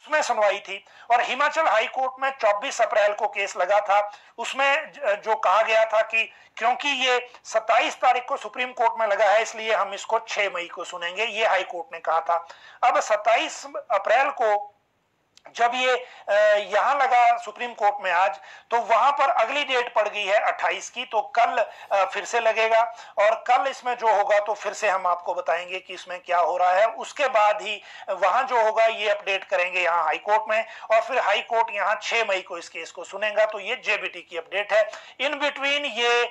उसमें सुनवाई थी। और हिमाचल हाई कोर्ट में 24 अप्रैल को केस लगा था। उसमें जो कहा गया था कि क्योंकि ये 27 तारीख को सुप्रीम कोर्ट में लगा है इसलिए हम इसको 6 मई को सुनेंगे, ये हाई कोर्ट ने कहा था। अब 27 अप्रैल को जब ये यहां लगा सुप्रीम कोर्ट में आज, तो वहां पर अगली डेट पड़ गई है 28 की, तो कल फिर से लगेगा। और कल इसमें जो होगा तो फिर से हम आपको बताएंगे कि इसमें क्या हो रहा है। उसके बाद ही वहां जो होगा ये अपडेट करेंगे यहाँ हाई कोर्ट में, और फिर हाई कोर्ट यहाँ 6 मई को इस केस को सुनेगा। तो ये जेबीटी की अपडेट है। इन बिटवीन ये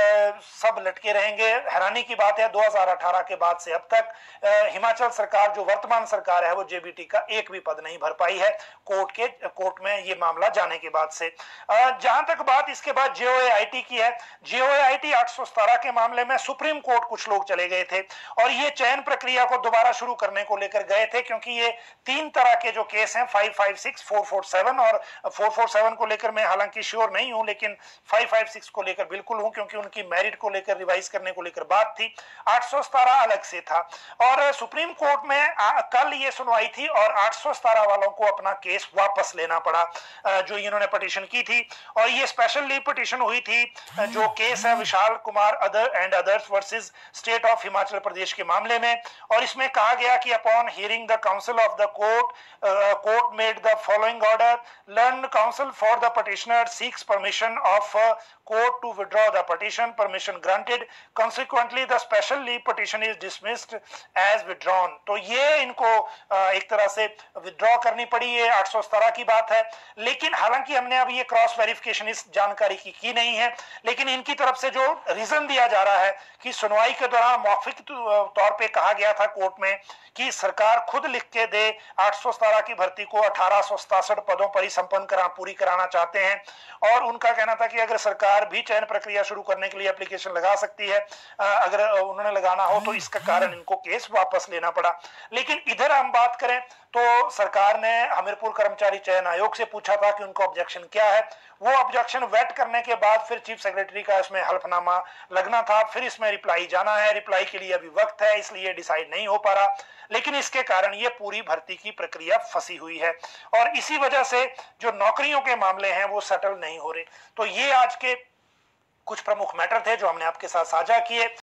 सब लटके रहेंगे। हैरानी की बात है 2018 के बाद से अब तक हिमाचल सरकार, जो वर्तमान सरकार है, वो जेबीटी का एक भी पद नहीं भर पाई है कोर्ट में ये मामला जाने के बाद से। जहां तक बात इसके बाद जेओएआईटी की है, जेओएआईटी 817 के मामले में सुप्रीम कोर्ट कुछ लोग चले गए थे और ये चयन प्रक्रिया को दोबारा शुरू करने को लेकर गए थे, क्योंकि ये 3 तरह के जो केस हैं 556, 447 और 447 को लेकर मैं हालांकि श्योर नहीं हूं, लेकिन 556 को लेकर बिल्कुल हूं, क्योंकि उनकी मेरिट को लेकर रिवाइज करने को लेकर बात थी। 817 अलग से था और सुप्रीम कोर्ट में कल ये सुनवाई थी और 817 वालों को अपना केस वापस लेना पड़ा, जो इन्होंने पिटीशन की थी। और ये स्पेशल लीव पिटीशन हुई थी, जो केस है Vishal Kumar others versus state of Himachal Pradesh के मामले में। और इसमें कहा गया कि upon hearing the counsel of the court made the following order, learn counsel for the petitioner seeks permission of court to withdraw the petition, permission granted, consequently the special leave petition is dismissed as withdrawn। तो ये इनको एक तरह से withdraw करनी पड़ी, ये 817 की बात है। लेकिन हालांकि हमने अब ये क्रॉस वेरिफिकेशन इस जानकारी की नहीं है, लेकिन इनकी तरफ से जो रीजन दिया जा रहा है कि सुनवाई के दौरान मौखिक तौर पे कहा गया था कोर्ट में कि सरकार खुद लिख के दे 817 की भर्ती को 1867 पदों पर ही संपन्न पूरी कराना चाहते हैं। और उनका कहना था कि अगर सरकार भी चयन प्रक्रिया शुरू करने के लिए एप्लीकेशन लगा सकती है, अगर उन्होंने लगाना हो, तो इसका कारण इनको केस वापस लेना पड़ा। लेकिन इधर हम बात करें तो सरकार ने हमीरपुर कर्मचारी चयन आयोग से पूछा था कि उनका ऑब्जेक्शन क्या है। वो ऑब्जेक्शन वेट करने के बाद फिर चीफ सेक्रेटरी का इसमें हल्फनामा लगना था, फिर इसमें रिप्लाई जाना है। रिप्लाई के लिए अभी वक्त है, इसलिए डिसाइड नहीं हो पा रहा। लेकिन इसके कारण ये पूरी भर्ती की प्रक्रिया फंसी हुई है और इसी वजह से जो नौकरियों के मामले हैं वो सेटल नहीं हो रहे। तो ये आज के कुछ प्रमुख मैटर थे जो हमने आपके साथ साझा किए।